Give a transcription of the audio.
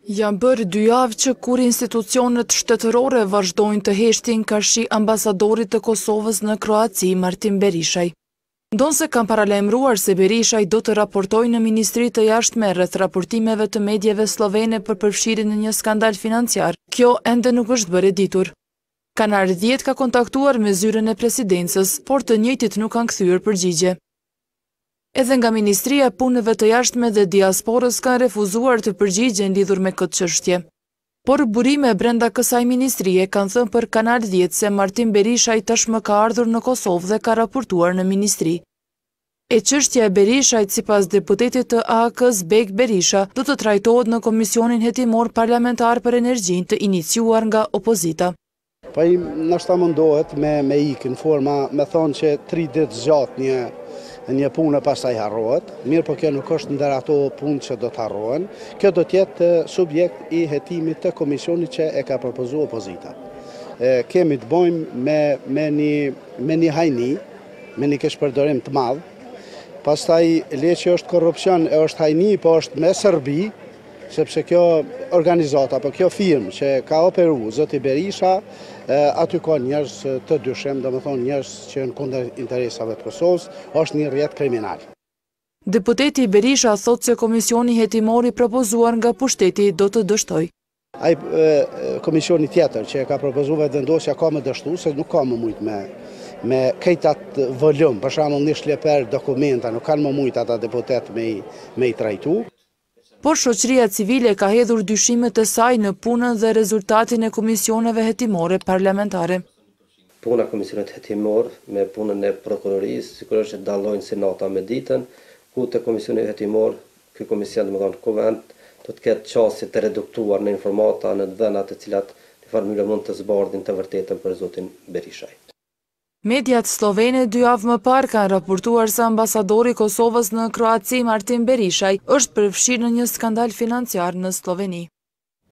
Janë bërë 2 javë që kur institucionet shtetërore vazhdojnë të heshtin kashi ambasadorit të Kosovës në Kroaci, Martin Berishaj. Ndonse kam paralajmëruar se Berishaj do të raportojë në Ministri të Jashtme rreth raportimeve të medjeve slovene për përfshirjen në një skandal financiar, kjo ende nuk është bërë e ditur. Kanar 10 ka kontaktuar me zyrën e presidencës, por të njëjtit nuk kanë kthyer përgjigje. Edhe nga Ministria e Punëve të Jashtme dhe Diasporës kanë refuzuar të përgjigjen lidhur me këtë çështje. Por burime brenda kësaj ministrie kanë thënë për Kanal 10 se Martin Berishaj tashmë ka ardhur në Kosovë dhe ka raportuar në ministri. E çështja e Berishajt sipas deputetit të AAK-s Bek Berisha do të trajtohet në Komisionin Hetimor Parlamentar për Energjinë të iniciuar nga opozita. Po i nështë mundohet me ikë në forma, me thonë që 3 ditë zgjatë një punë pastaj harrohet, mirë po kjo nuk është ndër ato punë që do të harrohen, kjo do tjetë subjekt i hetimit të komisionit që e ka propozuar opozita. Kemi të bojmë me një hajni, me një keshpërdorim të madh, pastaj le që është korrupsion, është hajni, po është me Serbi, sepse kjo organizata, apo kjo firmë që ka operu, zoti Berisha, aty ka njerëz të dyshim, domethënë njerëz që në kundër interesave të Kosovës, është një rrjet kriminal. Deputeti Berisha thotë se komisioni hetimor i propozuar nga pushteti do të dështojë. Ai komisioni tjetër që ka propozuar vendosja ka më dështu, se nuk ka më shumë me këtat volum, për shembull një shleper dokumenta, nuk kanë më shumë ata deputet me i trajtu. Por shoqëria civile ka hedhur dyshimet e saj në punën dhe rezultatin e komisioneve hetimore parlamentare. Puna e komisionit hetimor me punën e prokurorisë, sigurisht që dallojnë senata me ditën, ku te komisioni hetimor, ky komision domethënë kuvent, do të ketë çështje të reduktuar në informata në dhëna të cilat në farë mënyrë mund të zbardhin të vërtetën për zotin Berishaj. Mediat slovene 2 javë më parë kanë raportuar se ambasadori i Kosovës në Kroaci, Martin Berishaj, është përfshirë në një skandal financiar në Sloveni.